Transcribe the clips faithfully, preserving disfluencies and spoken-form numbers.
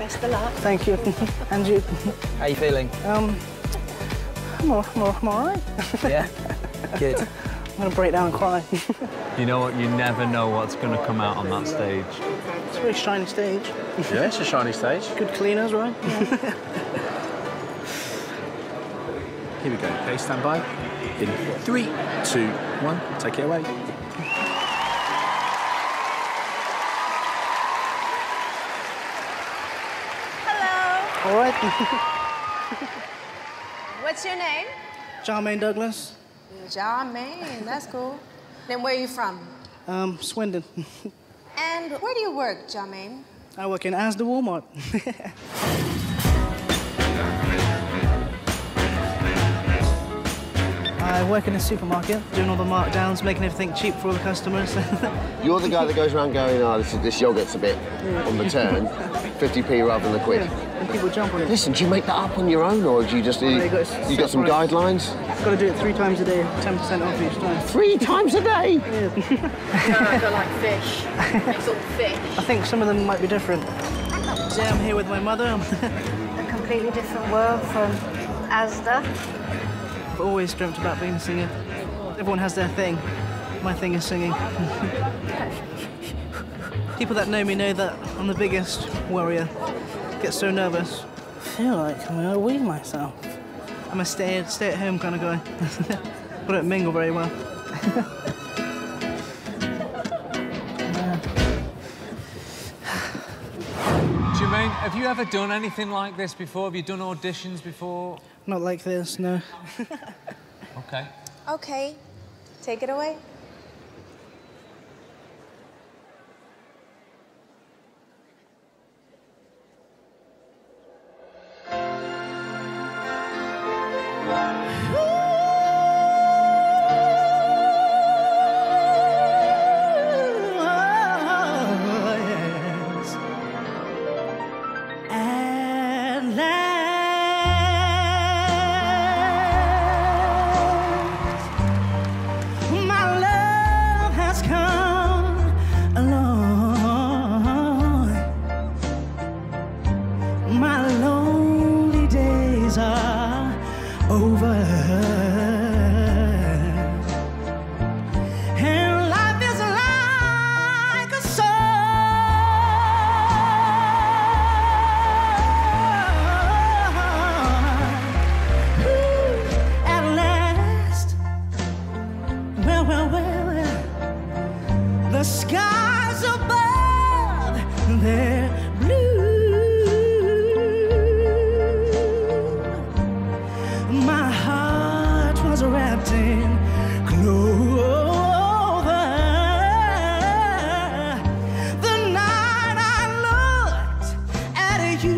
Best of luck. Thank you. And you. How you feeling? Um, I'm all, I'm all, I'm all right. Yeah? Good. I'm going to break down and cry. You know what? You never know what's going to come out on that stage. It's a very shiny stage. Yeah, it's a shiny stage. Good cleaners, right? Yeah. Here we go. Okay, stand by. In three, two, one, take it away. Hello. All right. What's your name? Charmaine Douglas. Charmaine, that's cool. Then where are you from? Um, Swindon. And where do you work, Charmaine? I work in Asda Walmart. I work in a supermarket, doing all the markdowns, making everything cheap for all the customers. You're the guy that goes around going, oh, this, this yogurt's a bit yeah. on the turn, fifty p rather than a quid. Yeah. And people jump on it. Listen, do you make that up on your own, or do you just... Oh, you, no, you got, you got some price. guidelines? Got to do it three times a day, ten percent off each time. Three times a day? Yeah. They're like fish. It's all fish. I think some of them might be different. Today I'm here with my mother. A completely different world from Asda. I've always dreamt about being a singer. Everyone has their thing. My thing is singing. People that know me know that I'm the biggest worrier. Get so nervous. I feel like I'm gonna wee myself. I'm a stay, stay at home kind of guy. I don't mingle very well. Jermaine, have you ever done anything like this before? Have you done auditions before? Not like this, no. Okay. Okay, take it away. The skies above, they're blue. My heart was wrapped in clover. The night I looked at you.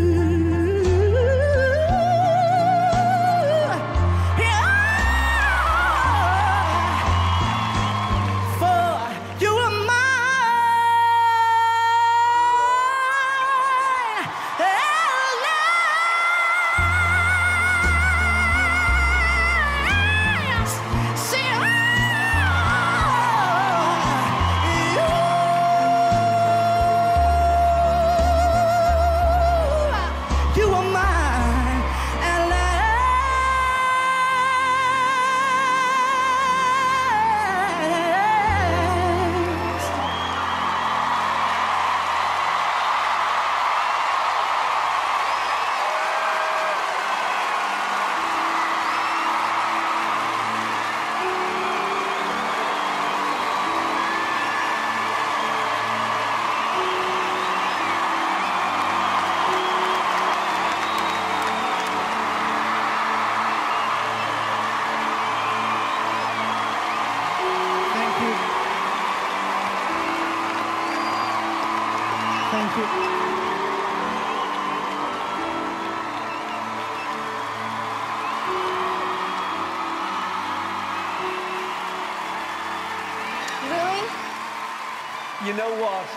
Thank you. Really? You know what?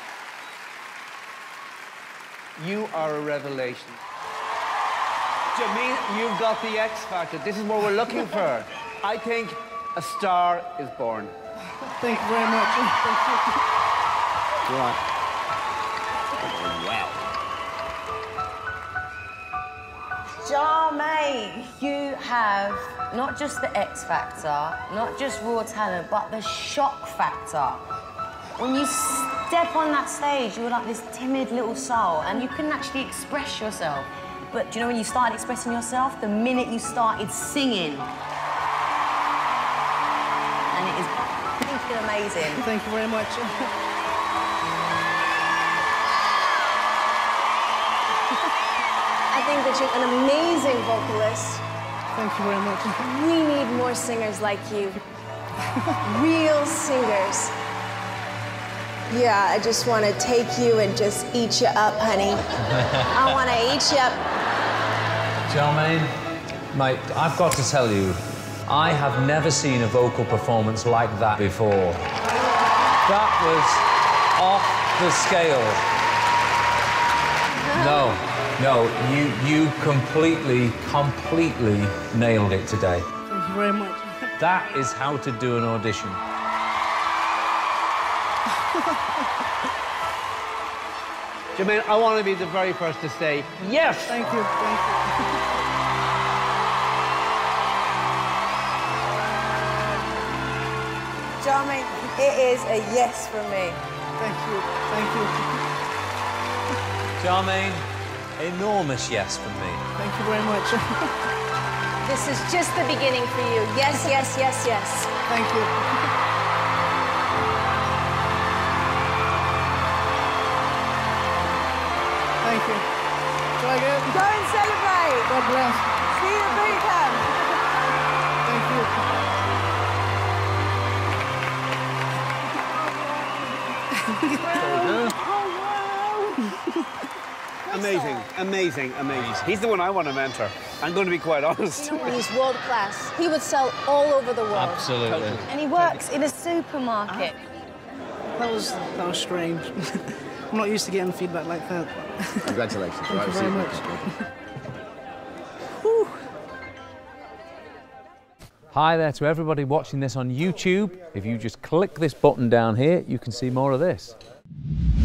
You are a revelation. Jermaine, you've got the X Factor. This is what we're looking for. I think a star is born. Thank you very much. Thank you. Right. Wow. Charmaine, you have not just the X factor, not just raw talent, but the shock factor. When you step on that stage, you were like this timid little soul, and you couldn't actually express yourself. But do you know when you started expressing yourself? The minute you started singing. And it is freaking amazing. Thank you very much. I think that you're an amazing vocalist. Thank you very much. We need more singers like you. Real singers. Yeah, I just want to take you and just eat you up, honey. I want to eat you up. Charmaine, mate, I've got to tell you, I have never seen a vocal performance like that before. That was off the scale. No, no, you, you completely, completely nailed it today. Thank you very much. That is how to do an audition. Jermaine, I want to be the very first to say yes. Thank you, thank you. Charmaine, it is a yes from me. Thank you, thank you. Charmaine, enormous yes from me. Thank you very much. This is just the beginning for you. Yes, yes, yes, yes. Thank you. Thank you. Try again. Go and celebrate. God bless. See you at boot camp. Thank you. Amazing, amazing, amazing. He's the one I want to mentor. I'm going to be quite honest. He's world class. He would sell all over the world. Absolutely. And he works in a supermarket. That was, that was strange. I'm not used to getting feedback like that. Congratulations. Thank Right, you see very you. much. Hi there to everybody watching this on YouTube. If you just click this button down here, you can see more of this.